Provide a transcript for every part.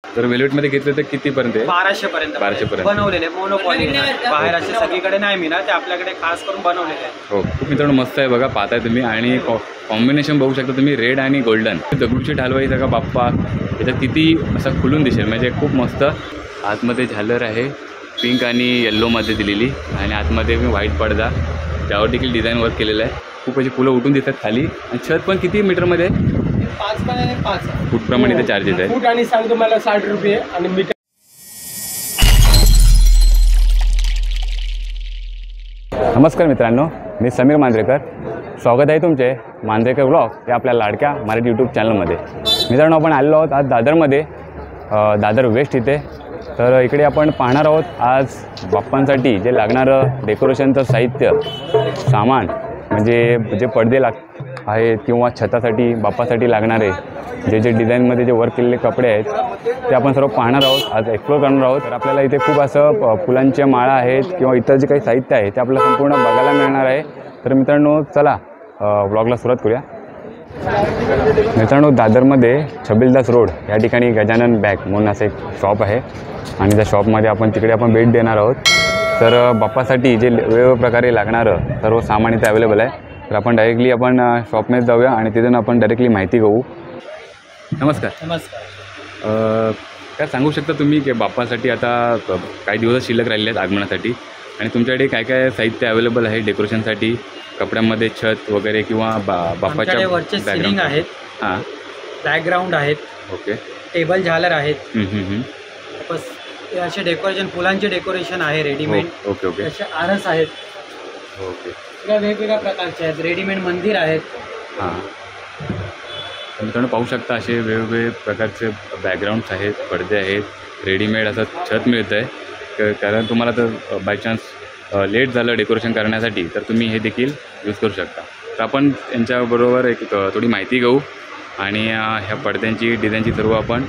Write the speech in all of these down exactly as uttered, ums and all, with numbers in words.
जर वेल्वेटमध्ये घेतलं तर कितीपर्यंत आहे? बाराशे पर्यंत बाराशे पर्यंत बनवलेले मोनोपॉली बाहेर असे सगळीकडे नाही मिळणार, ते आपल्याकडे खास करून बनवलेले आहे. हो खूप मित्रांनो मस्त आहे बघा, पाहताय तुम्ही. आणि कॉम्बिनेशन बघू शकता तुम्ही, रेड आणि गोल्डन. दगडूशेठ हलवाई सगळा बाप्पा याच्यात किती असं खुलून दिसेल, म्हणजे खूप मस्त. आतमध्ये झालर आहे पिंक आणि येल्लोमध्ये दिलेली, आणि आतमध्ये मी व्हाईट पडदा त्यावर देखील डिझाईन वर्क केलेलं आहे. खूप अशी फुलं उठून दिसतात खाली. आणि छत पण किती मीटरमध्ये आहे? पाच बाय पाच फूटप्रमाणे ते चार्जेस आहे. फूट आणि सांगतो मला साठ रुपये आणि मीटर. नमस्कार मित्रांनो, मी समीर मांजरेकर. स्वागत आहे तुमचे मांजरेकर ब्लॉग या आपल्या लाडक्या मराठी यूट्यूब चॅनलमध्ये. मित्रांनो आपण आलेलो आहोत आज दादरमध्ये, दादर वेस्ट इथे. तर इकडे आपण पाहणार आहोत आज बाप्पांसाठी जे लागणारं डेकोरेशनचं साहित्य सामान, म्हणजे जे पडदे लाग आहेत किंवा छतासाठी बाप्पासाठी लागणारे जे जे डिझाईनमध्ये जे वर्क केलेले कपडे आहेत ते आपण सर्व पाहणार आहोत, आज एक्सप्लोर करणार आहोत. तर आपल्याला इथे खूप असं फुलांच्या माळा आहेत किंवा इतर जे काही साहित्य आहे ते आपल्याला संपूर्ण बघायला मिळणार आहे. तर मित्रांनो चला ब्लॉगला सुरुवात करूया. मित्रांनो दादरमध्ये छबिलदास रोड या ठिकाणी गजानन बॅग म्हणून असं एक शॉप आहे, आणि त्या शॉपमध्ये आपण तिकडे आपण भेट देणार आहोत. तर बाप्पासाठी जे वेगवेगळ्या प्रकारे लागणारं सर्व सामान इथे अवेलेबल आहे. तर आपण डायरेक्टली आपण शॉपमध्ये जाऊया आणि तिथून आपण डायरेक्टली माहिती घेऊ. नमस्कार. नमस्कार. काय सांगू शकता तुम्ही की बाप्पासाठी आता काही दिवस शिल्लक राहिले आहेत आगमनासाठी, आणि तुमच्याकडे काय काय साहित्य अवेलेबल आहे डेकोरेशनसाठी, कपड्यांमध्ये छत वगैरे किंवा बा बाप्पाच्या वरचे सिलिंग आहेत, हां बॅकग्राऊंड आहेत, ओके, टेबल झालर आहेत, हं हं हं बस असे डेकोरेशन, फुलांचे डेकोरेशन आहे रेडीमेड. ओके ओके असे आरस आहेत, ओके, वेगवेगळ्या प्रकारचे आहेत. रेडीमेड मंदिर आहेत. हां मित्रांनो पाहू शकता असे वेगवेगळे प्रकारचे बॅकग्राऊंड्स आहेत, पडदे आहेत, रेडीमेड असं छत मिळतं आहे. कारण तुम्हाला तर बाय चान्स लेट झालं डेकोरेशन करण्यासाठी तर तुम्ही हे देखील यूज करू शकता. तर आपण यांच्याबरोबर एक थोडी माहिती घेऊ आणि ह्या पडद्यांची डिझाईनची सर्व आपण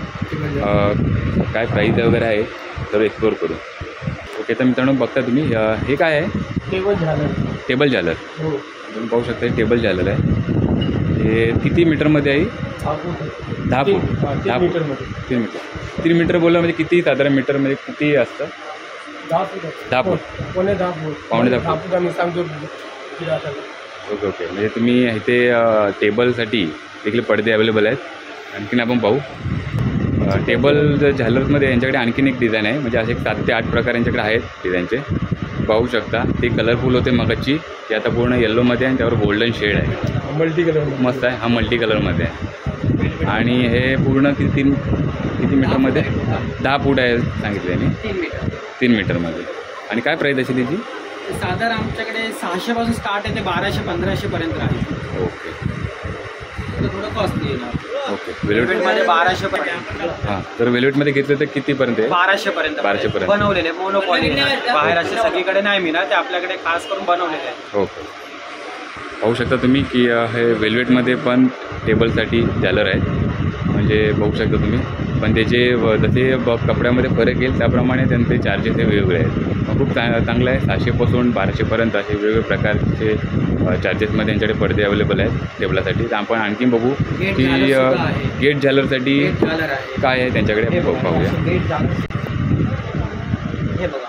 काय प्राईस वगैरे आहे सर्व एक्सप्लोर करू. ओके, तर मित्रांनो बघता तुम्ही हे काय आहे? टेबल झालर. टेबल झालर हो, तुम्ही पाहू शकता हे टेबल झालर आहे. हे किती मीटरमध्ये आहे? दहा फूट दहा फूट मीटरमध्ये. तीन मीटर तीन मीटर बोललं म्हणजे किती साधारण मीटरमध्ये किती असतं? दहा फूट दहा फूट पावणे दहा फूट पावणे दहा फूट आम्ही सांगतो. ओके ओके, म्हणजे तुम्ही इथे टेबलसाठी देखील पडदे अवेलेबल आहेत. आणखीन आपण पाहू टेबल जर झालरमध्ये यांच्याकडे आणखीन एक डिझाईन आहे, म्हणजे असे एक सात ते आठ प्रकार यांच्याकडे आहेत डिझाईनचे. पाहू शकता ते कलरफुल होते मगाची, ते आता पूर्ण येल्लोमध्ये आणि त्यावर गोल्डन शेड आहे. मल्टी कलर मस्त आहे. हा मल्टी कलरमध्ये आहे. आणि हे पूर्ण किती तीन किती मीटरमध्ये? दहा फूट आहे सांगितले आणि तीन मीटर तीन मीटरमध्ये. आणि काय प्राईस असेल त्याची? साधारण आमच्याकडे सहाशे पासून स्टार्ट आहे ते बाराशे पंधराशे पर्यंत राहील. ओके, थोडं कॉस्टली येणार. ओके, वेल्वेटमध्ये बाराशे पर्यंत. हां, तर वेल्वेटमध्ये घेतलं तर कितीपर्यंत आहे? बाराशे पर्यंत बाराशे पर्यंत बनवलेले मोनोपॉली बाहेर असे सगळीकडे नाही मिळणार, ते आपल्याकडे खास करून बनवलेले आहे. ओके, पाहू शकता तुम्ही की हे वेल्वेटमध्ये पण टेबलसाठी झालर आहेत, म्हणजे बघू शकता तुम्ही. पण त्याचे जसे ब कपड्यामध्ये फरक येईल त्याप्रमाणे त्यांचे चार्जेस हे वेगवेगळे आहेत. खूप चा चांगलं आहे. सहाशेपासून बाराशेपर्यंत असे वेगवेगळे प्रकारचे चार्जेसमध्ये यांच्याकडे पडदे अवेलेबल आहेत टेबलासाठी. तर आपण आणखी बघू की गेट झालरसाठी काय आहे त्यांच्याकडे, पाहूया. हे बघा,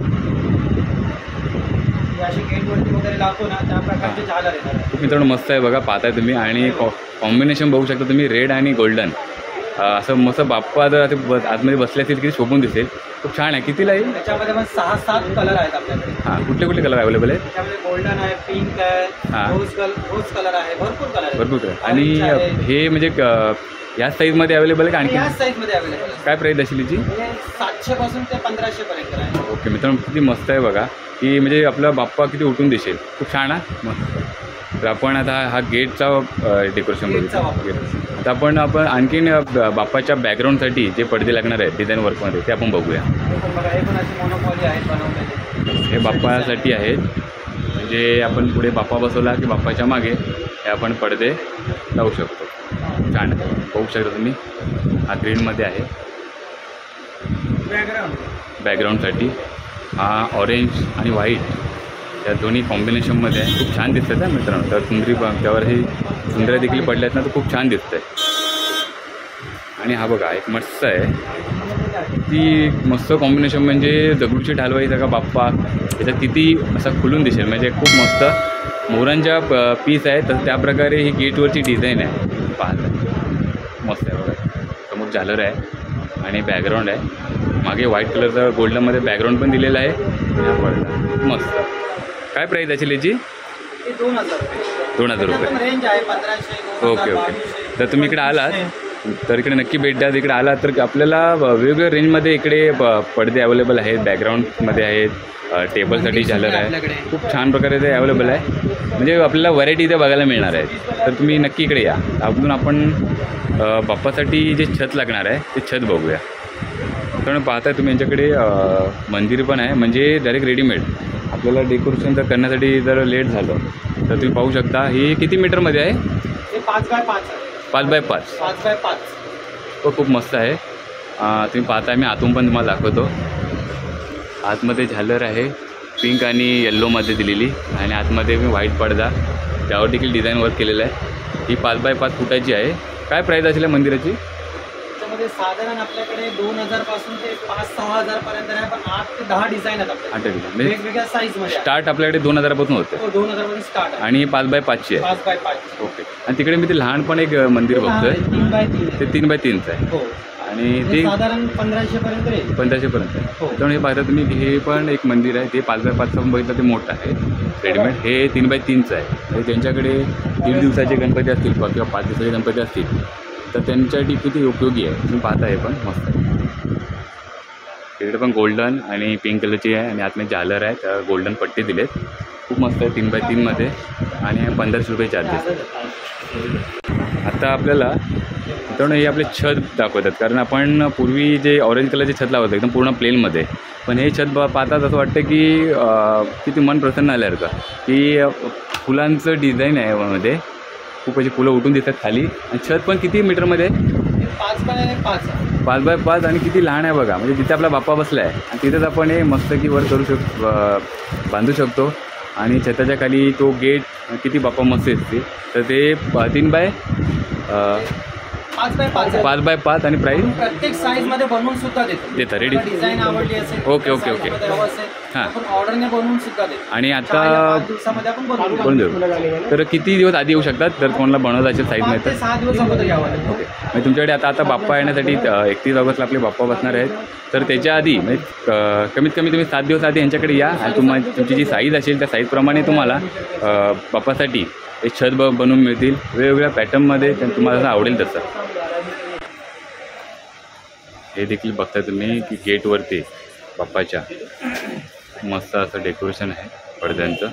असे गेटवरती वगैरे लावतो ना त्या प्रकारचे झालर येणार. मित्रांनो मस्त आहे बघा, पाहताय तुम्ही. आणि कॉ कॉम्बिनेशन बघू शकता तुम्ही, रेड आणि गोल्डन असं मस्त. बाप्पा जर आता बस आतमध्ये बसले असतील किती शोभून दिसेल. खूप छान आहे. कितीला आहे? त्याच्यामध्ये पण सहा सात कलर आहेत आपल्याकडे. हां, कुठले कुठले कलर अवेलेबल आहेत? त्याच्यामध्ये गोल्डन आहे, पिंक आहे, हां, रोज कलर रोज कलर आहे, भरपूर कलर भरपूर कलर. आणि हे म्हणजे याच साईजमध्ये अवेलेबल आहे का आणखी? याच साईजमध्ये अवेलेबल आहे. काय प्राईस असेल याची? सातशे पासून ते पंधराशे पर्यंत आहे. ओके मित्रांनो, किती मस्त आहे बघा, की म्हणजे आपला बाप्पा किती उठून दिसेल. खूप छान आहे मस्त. तर आपण आता हा गेटचा डेकोरेशन बघू. आता आपण आपण आणखीन बाप्पाच्या बॅकग्राऊंडसाठी जे पडदे लागणार आहेत डिझाईन वर्कमध्ये ते आपण बघूया. हे बाप्पासाठी आहेत, म्हणजे आपण पुढे बाप्पा बसवला की बाप्पाच्या मागे हे आपण पडदे लावू शकतो. छान आहे, बघू शकता तुम्ही. हा ग्रीनमध्ये आहे बॅकग्राऊंड बॅकग्राऊंडसाठी. हा ऑरेंज आणि व्हाईट या दोन्ही कॉम्बिनेशनमध्ये आहे. खूप छान दिसतं आहे मित्रांनो. तर सुंदरी त्यावर हे सुंदऱ्या देखील पडल्या आहेत ना, तर खूप छान दिसतं आहे. आणि हा बघा एक मस्त आहे, ती मस्त कॉम्बिनेशन म्हणजे दगडूची ढालवाई का बाप्पा त्याच्यात किती असा खुलून दिसेल, म्हणजे खूप मस्त मोरांच्या पीस आहे. तर त्याप्रकारे ही गेटवरची डिझाईन आहे, पाहत मस्त आहे बघा. समोर झालर आहे आणि बॅकग्राऊंड आहे, मागे व्हाईट कलरचा गोल्डनमध्ये बॅकग्राऊंड पण दिलेलं आहे. मस्त. काय प्राईस असेल याची? दोन हजार रुपये दोन हजार रुपये रेंज आहे, पंधराशे. Okay okay. तर तुम्ही इकडे आलात तर इकडे नक्की भेट द्या. इकडे आलात तर आपल्याला वेगवेगळ्या रेंजमध्ये इकडे पडदे अवेलेबल आहेत, बॅकग्राऊंडमध्ये आहेत, टेबलसाठी झालर आहे, खूप छान प्रकारे ते अवेलेबल आहे. म्हणजे आपल्याला व्हरायटी इथे बघायला मिळणार आहेत. तर तुम्ही नक्की इकडे या. अजून आपण बाप्पासाठी जे छत लागणार आहे ते छत बघूया. तर पाहता तुम्ही यांच्याकडे मंदिर पण आहे, म्हणजे डायरेक्ट रेडीमेड. आपल्याला डेकोरेशन जर करण्यासाठी जर लेट झालं तर तुम्ही पाहू शकता. ही किती मीटरमध्ये आहे? हे पाच बाय पाच पाच बाय पाच पाच बाय पाच तो खूप मस्त आहे. तुम्ही पाहताय, मी आतून पण तुम्हाला दाखवतो. आतमध्ये झालर आहे पिंक आणि येल्लोमध्ये दिलेली, आणि आतमध्ये मी व्हाईट पडदा त्यावर देखील डिझाईन वर्क केलेलं आहे. ही पाच बाय पाच फुटाची आहे. काय प्राईस असेल मंदिराची? त्याच्यामध्ये साधारण आपल्याकडे दोन हजार पासून ते पाच सहा हजार पर्यंत आहे, पण आठ ते दहा डिझाईन आहेत आपल्याकडे. आठ डिझाईन वेगवेगळ्या साईजमध्ये स्टार्ट आपल्याकडे दोन हजारापासून होते. हो, दोन हजार पासून स्टार्ट आहे. आणि ही पाच बाय पाचची आहे. पाच बाय पाच ओके. आणि तिकडे मी ते लहान पण एक मंदिर बघतोय, तीन बाय तीन ते तीन बाय तीनचं आहे. हो, आणि ते ते साधारण पंधराशे पर्यंत येईल. पंधराशेपर्यंत आहे. हो. त्यामुळे हे पाहता तुम्ही, हे पण एक मंदिर आहे, ते पाच बाय पाचचं पण बघितलं, ते मोठं आहे रेडीमेड. हे तीन बाय तीनचं आहे. म्हणजे त्यांच्याकडे दीड दिवसाचे गणपती असतील किंवा पाच दिवसाचे गणपती असतील तर त्यांच्यासाठी किती उपयोगी आहे. तुम्ही पाहता, हे पण मस्त आहे. तिकडे पण गोल्डन आणि पिंक कलरची आहे, आणि आतमध्ये झालर आहे, त्या गोल्डन पट्टी दिलेत. खूप मस्त आहे, तीन बाय तीनमध्ये, आणि पंधराशे रुपये चार्जेस. आता आपल्याला मित्रांनो हे आपले छत दाखवतात, कारण आपण पूर्वी जे ऑरेंज कलरचे छत लावतो एकदम पूर्ण प्लेनमध्ये, पण हे छत पाहतात असं वाटतं की किती मन प्रसन्न आल्यासारखं, की फुलांचं डिझाईन आहे यामध्ये. खूप अशी फुलं उठून दिसतात खाली. आणि छत पण किती मीटरमध्ये? पाच बाय पाच पाच बाय पाच आणि किती लहान आहे बघा. म्हणजे जिथे आपला बाप्पा बसला आहे आणि तिथेच आपण हे मस्त की वर करू शक बांधू शकतो. आणि छताच्या खाली तो गेट किती बाप्पा मस्त दिसते. तर ते तीन बाय पाच बाय पाच पाच बाय पाच आणि प्राईस प्रत्येक साईज मध्ये बनवून सुद्धा देतो. देता रेडी. डिझाईन आवडली असेल ओके ओके ओके हां. आपण ऑर्डरने बनवून सुद्धा देतो. आणि आता पाच दिवसामध्ये आपण बनवून बनवून देऊ. तर किती दिवस आधी येऊ शकतात जर कोणाला बनवत असेल साईजमध्ये? पाच ते सहा दिवस अगोदर यावं लागेल. ओके. म्हणजे तुमच्याकडे आता आता बाप्पा येण्यासाठी एकतीस ऑगस्टला आपले बाप्पा बसणार आहेत, तर त्याच्या आधी म्हणजे कमीत कमी तुम्ही सात दिवस आधी यांच्याकडे या, आणि तुम्हाला तुमची जी साईज असेल त्या साईजप्रमाणे तुम्हाला बाप्पासाठी एक छत ब बनवून मिळतील वेगवेगळ्या पॅटर्नमध्ये, तुम्हाला जसं आवडेल तसं. हे देखील बघता तुम्ही की गेटवरती बाप्पाच्या मस्त असं डेकोरेशन आहे पडद्यांचं.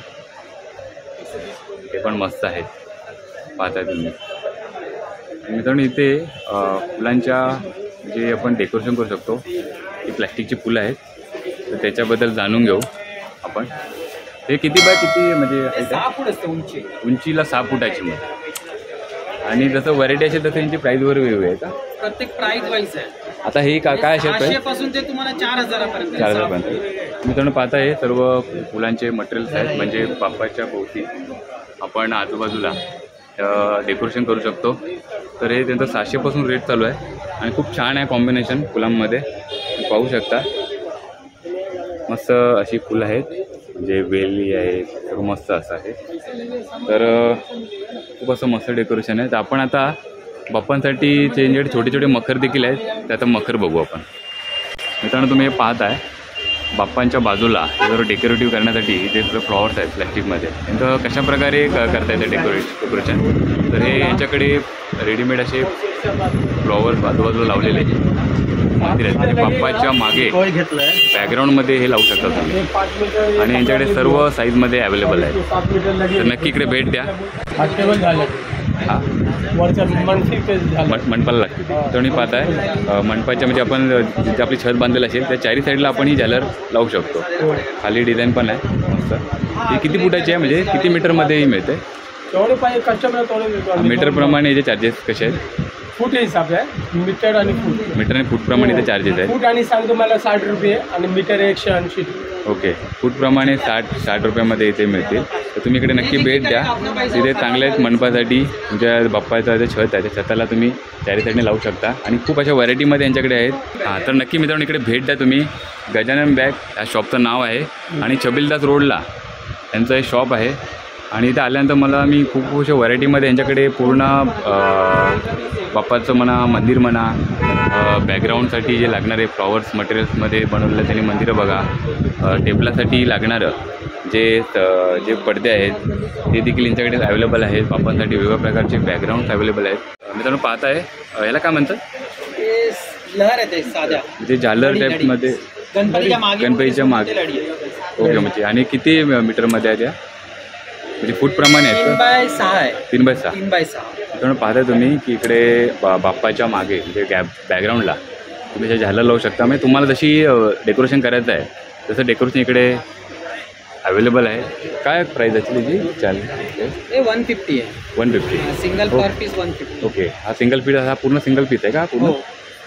हे पण मस्त आहे, पाहता तुम्ही. मित्रांनो इथे फुलांच्या जे आपण डेकोरेशन करू शकतो, ही प्लॅस्टिकची फुलं आहेत, तर त्याच्याबद्दल जाणून घेऊ आपण. हे किती बाय किती म्हणजे सहा फूट असते उंची, उंचीला सहा फुटाची मग. आणि जसं व्हरायटी असेल तसं यांची प्राईजवर वेगळी आहे का? प्रत्येक प्राइस वाईज आहे. आता हे का काय असेल प्राईस? पासून ते तुम्हाला चार हजारापर्यंत चार हजारपर्यंत. मित्रांनो पाहता, हे सर्व फुलांचे मटेरियल्स आहेत, म्हणजे बाप्पाच्या भोवती आपण आजूबाजूला डेकोरेशन करू शकतो. तर हे त्यांचं सहाशेपासून रेट चालू आहे, आणि खूप छान आहे कॉम्बिनेशन फुलांमध्ये, पाहू शकता. मस्त अशी फुलं आहेत, म्हणजे वेली आहे, सर्व मस्त असं आहे. तर खूप असं मस्त डेकोरेशन आहे. तर आपण आता बाप्पांसाठी त्यांच्याकडे छोटे छोटे मखर देखील आहेत, ते आता मखर बघू आपण. मित्रांनो तुम्ही हे पाहत आहे, बाप्पांच्या बाजूला जर डेकोरेटिव्ह करण्यासाठी इथे फ्लॉवर्स आहेत प्लॅस्टिकमध्ये, त्यांचं कशाप्रकारे क करता येतं डेकोरेट डेकोरेशन. तर हे यांच्याकडे रेडीमेड असे फ्लॉवर्स आजूबाजूला लावलेले मंदिर आहेत, म्हणजे बाप्पाच्या मागे बॅकग्राऊंडमध्ये हे लावू शकता तुम्ही. आणि यांच्याकडे सर्व साईजमध्ये अवेलेबल आहे, तर नक्की इकडे भेट द्या. हां, मं मंडपाला लागते ते. तुम्ही पाहताय मंडपाच्या म्हणजे आपण जिथे आपली छत बांधलेली असेल त्या चारी साईडला आपण ही झालर लावू शकतो. खाली डिझाईन पण आहे मस्त. ही किती फुटाची आहे, म्हणजे किती मीटरमध्येही मिळते? मीटरप्रमाणे याचे चार्जेस कसे आहेत? फूट हिसाब आहे, मीटर आणि फूट. मीटर आणि फूटप्रमाणे ते चार्जेस आहेत. फूट आणि सांगतो मला साठ रुपये आणि मीटर एकशे ऐंशी. ओके, फूटप्रमाणे साठ साठ रुपयामध्ये इथे मिळतील. तर तुम्ही इकडे नक्की भेट द्या. तिथे चांगले आहेत मंडपासाठी तुमच्या बाप्पाचं जे छत आहे त्या छताला तुम्ही चारी साईडने लावू शकता आणि खूप अशा व्हरायटीमध्ये यांच्याकडे आहेत. हां, तर नक्की मित्रांनो इकडे भेट द्या तुम्ही. गजानन बॅग या शॉपचं नाव आहे आणि छबिलदास रोडला यांचं हे शॉप आहे. आणि इथे आल्यानंतर मला मी खूप खूप अशा व्हरायटीमध्ये यांच्याकडे पूर्ण बाप्पाचं म्हणा, मंदिर म्हणा, बॅकग्राऊंडसाठी जे लागणारे फ्लॉवर्स मटेरियल्समध्ये बनवलेलं त्यांनी मंदिरं बघा, टेबलासाठी लागणारं जे जे पडदे आहेत ते देखील यांच्याकडे अवेलेबल आहेत. बाप्पांसाठी वेगवेगळ्या प्रकारचे बॅकग्राऊंड्स अवेलेबल आहेत. मित्रांनो पाहत आहे, याला काय म्हणतात? लहर आहे ते साध्या म्हणजे झालर टाईपमध्ये गणपतीच्या मागे गणपतीच्या मागे. ओके, म्हणजे आणि किती मीटरमध्ये आहे त्या? म्हणजे फूटप्रमाणे आहेत तीन का? बाय सहा आहे. तीन बाय सहा तीन बाय सहा. मित्रांनो पाहता तुम्ही की इकडे बा बाप्पाच्या मागे म्हणजे गॅप बॅकग्राऊंडला तुम्ही जे झालर लावू शकता. म्हणजे तुम्हाला जशी डेकोरेशन करायचं आहे तसं डेकोरेशन इकडे अवेलेबल आहे. काय प्राईस आहे जी? चालेल, हे वन फिफ्टी आहे. One fifty single per piece one fifty. Okay, हा सिंगल पीस, हा पूर्ण सिंगल पीस आहे का पूर्ण? हो.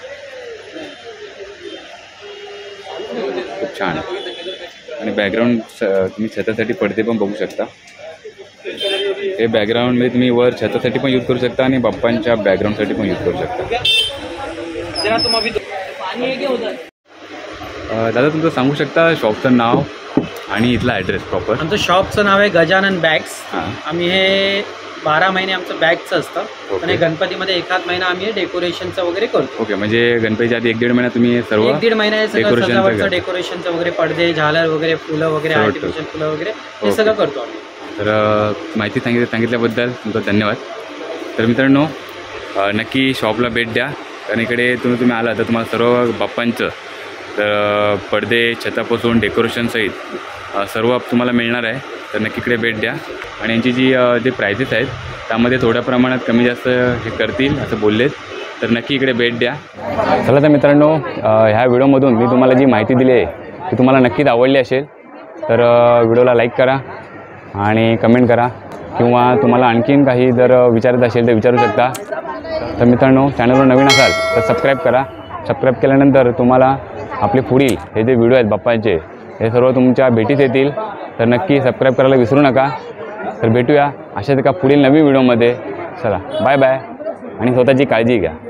खूप छान. आणि बॅकग्राऊंड तुम्ही छतासाठी पडदे पण बघू शकता. हे बॅकग्राऊंडमध्ये तुम्ही वर छतासाठी पण यूज करू शकता आणि बाप्पांच्या बॅकग्राऊंडसाठी पण यूज करू शकता. दादा तुमचं सांगू शकता शॉपचं नाव आणि इथला ॲड्रेस प्रॉपर? आमचं शॉपचं नाव आहे गजानन बॅग्स. हां. आम्ही हे बारा महिने आमचं बॅगचं असतं. ओके. आणि गणपतीमध्ये एखाद महिना आम्ही हे डेकोरेशनचं वगैरे करतो. ओके, म्हणजे गणपतीच्या आधी एक दीड महिना तुम्ही सर्व एक दीड महिना हे सगळं डेकोरेशनचं सजावटचं करता. डेकोरेशनचं वगैरे पडदे, झालर वगैरे, फुलं वगैरे, सर्व आर्टिफिशियल फुलं वगैरे हे ओके. सगळं करतो आम्ही. तर अ, माहिती सांगितली सांगितल्याबद्दल तुमचा धन्यवाद. तर मित्रांनो अ, नक्की शॉपला भेट द्या. कारण इकडे तुम्ही तुम्ही आला तर तुम्हाला सर्व बाप्पांचं तर अ, पडदे छतापासून डेकोरेशनसहित अ, सर्व तुम्हाला मिळणार आहे. तर नक्की इकडे भेट द्या. आणि यांची जी अ, जे प्रायसेस आहेत त्यामध्ये थोड्या प्रमाणात कमी जास्त हे करतील असं बोललेत. तर नक्की इकडे भेट द्या. चला तर मित्रांनो, अ, ह्या व्हिडिओमधून मी तुम्हाला जी माहिती दिली आहे ती तुम्हाला नक्कीच आवडली असेल. तर अ, व्हिडिओला लाईक करा आणि कमेंट करा, किंवा तुम्हाला आणखीन काही जर विचारत असेल तर विचारू शकता. तर मित्रांनो, चॅनलवर नवीन असाल तर सबस्क्राईब करा. सबस्क्राईब केल्यानंतर तुम्हाला आपले पुढील हे जे व्हिडिओ आहेत बाप्पांचे हे सर्व तुमच्या भेटीत येतील. तर नक्की सबस्क्राईब करायला विसरू नका. तर भेटूया अशाच एका पुढील नवीन व्हिडिओमध्ये. चला, बाय बाय आणि स्वतःची काळजी घ्या.